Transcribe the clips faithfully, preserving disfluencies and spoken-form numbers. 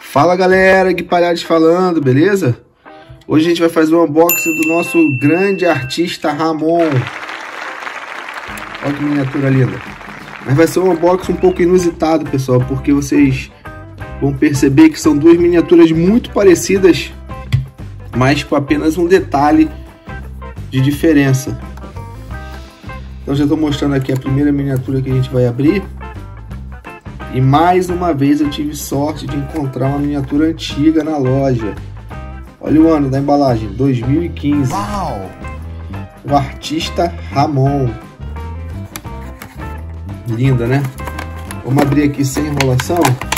Fala galera, Gui Palhares falando, beleza? Hoje a gente vai fazer um unboxing do nosso grande artista Ramon. Olha que miniatura linda. Mas vai ser um unboxing um pouco inusitado, pessoal, porque vocês vão perceber que são duas miniaturas muito parecidas, mas com apenas um detalhe de diferença. Então já estou mostrando aqui a primeira miniatura que a gente vai abrir. E mais uma vez eu tive sorte de encontrar uma miniatura antiga na loja. Olha o ano da embalagem, dois mil e quinze. Uau! O artista Ramon. Linda, né? Vamos abrir aqui sem enrolação.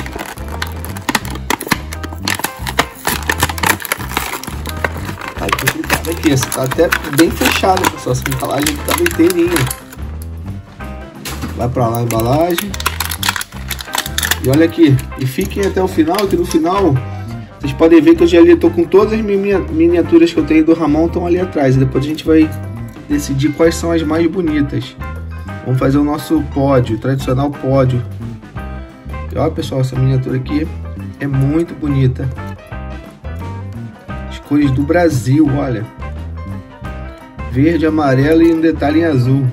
Tá complicado aqui, essa tá até bem fechada, pessoal. Essa embalagem aqui tá inteirinha. Vai pra lá a embalagem. E olha aqui, e fiquem até o final, que no final vocês podem ver que eu já ali tô com todas as miniaturas que eu tenho do Ramon, estão ali atrás. E depois a gente vai decidir quais são as mais bonitas. Vamos fazer o nosso pódio, o tradicional pódio. E olha, pessoal, essa miniatura aqui é muito bonita. As cores do Brasil, olha. Verde, amarelo e um detalhe em azul.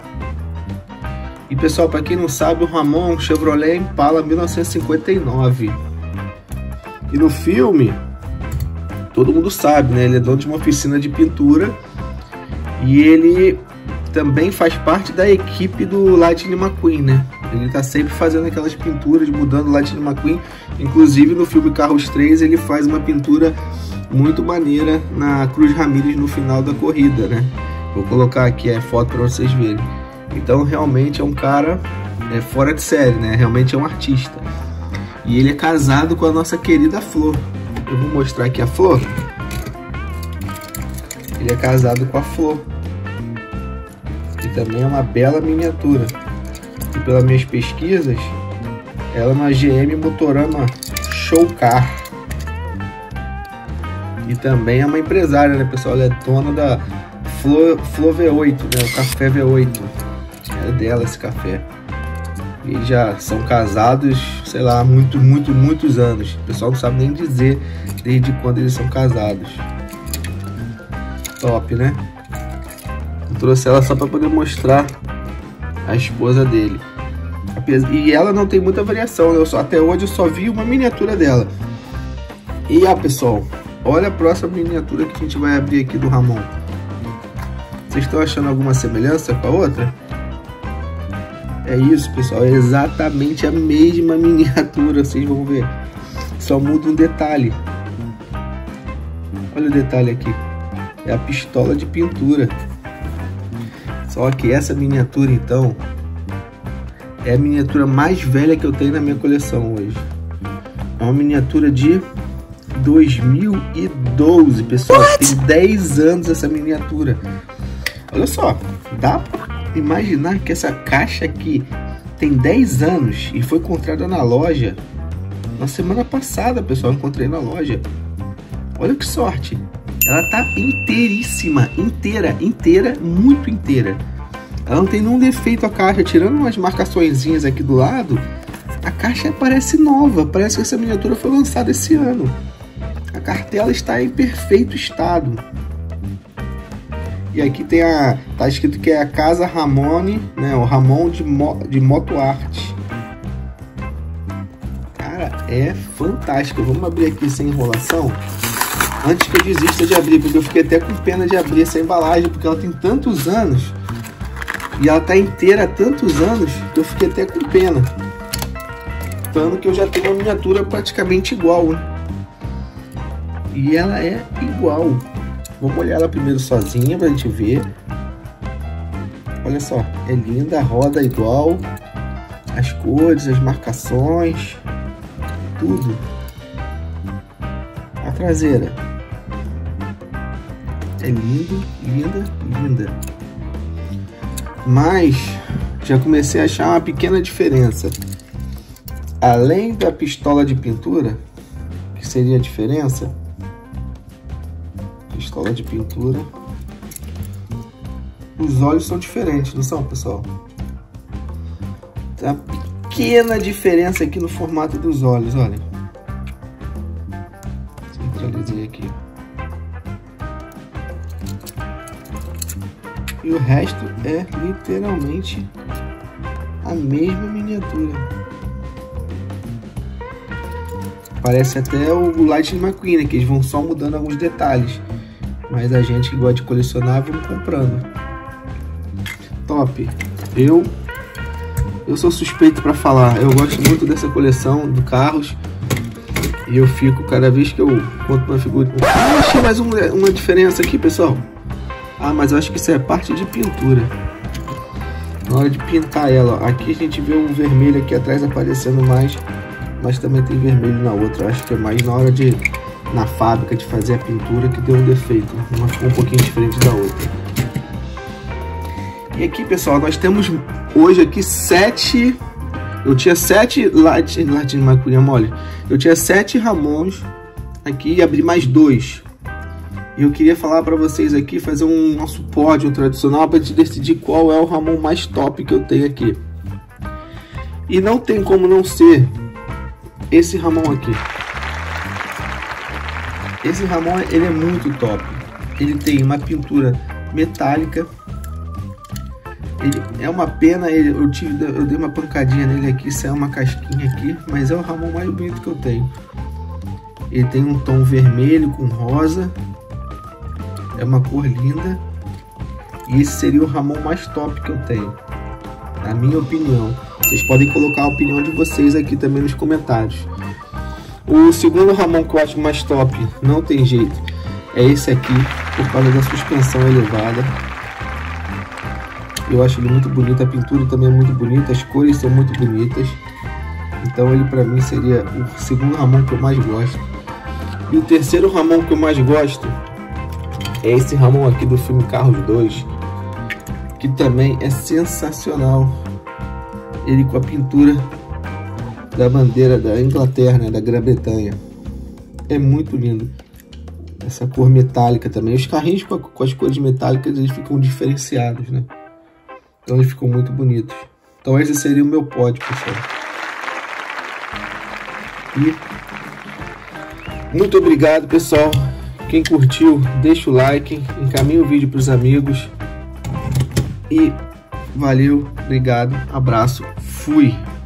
E pessoal, para quem não sabe, o Ramon é um Chevrolet Impala mil novecentos e cinquenta e nove. E no filme, todo mundo sabe, né? Ele é dono de uma oficina de pintura. E ele também faz parte da equipe do Lightning McQueen, né? Ele tá sempre fazendo aquelas pinturas, mudando o Lightning McQueen. Inclusive no filme Carros três ele faz uma pintura muito maneira na Cruz Ramírez no final da corrida, né? Vou colocar aqui a foto para vocês verem. Então realmente é um cara é, fora de série, né? Realmente é um artista. E ele é casado com a nossa querida Flor. Eu vou mostrar aqui a Flor. Ele é casado com a Flor. E também é uma bela miniatura. E pelas minhas pesquisas, ela é uma G M Motorama Show Car. E também é uma empresária, né, pessoal? Ela é dona da Flor, Flor V oito, né? O café V oito. É dela esse café. Eles já são casados, sei lá, muito, muito, muitos anos. O pessoal não sabe nem dizer desde quando eles são casados. Top, né? Eu trouxe ela só para poder mostrar a esposa dele. E ela não tem muita variação, né? Eu só, até hoje eu só vi uma miniatura dela. E ah, pessoal, olha a próxima miniatura que a gente vai abrir aqui do Ramon. Vocês estão achando alguma semelhança com a outra? É isso, pessoal, é exatamente a mesma miniatura, vocês vão ver. Só muda um detalhe. Olha o detalhe aqui. É a pistola de pintura. Só que essa miniatura, então, é a miniatura mais velha que eu tenho na minha coleção hoje. É uma miniatura de dois mil e doze, pessoal. What? Tem dez anos essa miniatura. Olha só, dá pra imaginar que essa caixa aqui tem dez anos e foi encontrada na loja na semana passada, pessoal. Eu encontrei na loja. Olha que sorte. Ela tá inteiríssima, inteira, inteira, muito inteira. Ela não tem nenhum defeito a caixa, tirando umas marcaçõezinhas aqui do lado. A caixa parece nova, parece que essa miniatura foi lançada esse ano. A cartela está em perfeito estado. E aqui tem a, tá escrito que é a Casa Ramone, né? O Ramon de, Mo, de Moto Arte. Cara, é fantástico. Vamos abrir aqui sem enrolação. Antes que eu desista de abrir, porque eu fiquei até com pena de abrir essa embalagem, porque ela tem tantos anos. E ela tá inteira há tantos anos, que eu fiquei até com pena. Tanto que eu já tenho uma miniatura praticamente igual, né? E ela é igual. Vamos olhar ela primeiro sozinha pra gente ver. Olha só, é linda, a roda igual, as cores, as marcações, tudo. A traseira é lindo, linda, linda. Mas já comecei a achar uma pequena diferença. Além da pistola de pintura, que seria a diferença, pistola de pintura, os olhos são diferentes, não são, pessoal? Tem uma pequena diferença aqui no formato dos olhos, olha. centralizei aqui. E o resto é literalmente a mesma miniatura. Parece até o Lightning McQueen, né? Que eles vão só mudando alguns detalhes. Mas a gente que gosta de colecionar, vamos comprando. Top. Eu, eu sou suspeito para falar. Eu gosto muito dessa coleção de carros. E eu fico, cada vez que eu conto uma figura... Ah, achei mais um, uma diferença aqui, pessoal. Ah, mas eu acho que isso é parte de pintura. Na hora de pintar ela, ó, aqui a gente vê o vermelho aqui atrás aparecendo mais, mas também tem vermelho na outra. Eu acho que é mais na hora de, na fábrica, de fazer a pintura que deu um defeito. Uma ficou um pouquinho diferente da outra. E aqui, pessoal, nós temos hoje aqui sete... Eu tinha sete Lightning McQueen mole. Eu tinha sete Ramons aqui e abri mais dois. E eu queria falar para vocês aqui, fazer um nosso pódio tradicional para gente decidir qual é o Ramon mais top que eu tenho aqui. E não tem como não ser esse Ramon aqui. Esse Ramon, ele é muito top. Ele tem uma pintura metálica. Ele é uma pena, ele, eu, tive, eu dei uma pancadinha nele aqui, saiu uma casquinha aqui, mas é o Ramon mais bonito que eu tenho. Ele tem um tom vermelho com rosa. É uma cor linda. E esse seria o Ramon mais top que eu tenho, na minha opinião. Vocês podem colocar a opinião de vocês aqui também nos comentários. O segundo Ramon que eu acho mais top, não tem jeito, é esse aqui, por causa da suspensão elevada. Eu acho ele muito bonito, a pintura também é muito bonita, as cores são muito bonitas. Então ele para mim seria o segundo Ramon que eu mais gosto. E o terceiro Ramon que eu mais gosto é esse Ramon aqui do filme Carros dois, que também é sensacional. Ele com a pintura da bandeira da Inglaterra, né, da Grã-Bretanha. É muito lindo. Essa cor metálica também. Os carrinhos com, a, com as cores metálicas, eles ficam diferenciados, né? Então eles ficam muito bonitos. Então esse seria o meu pódio, pessoal. E muito obrigado, pessoal. Quem curtiu, deixa o like, encaminha o vídeo para os amigos. E valeu, obrigado, abraço, fui!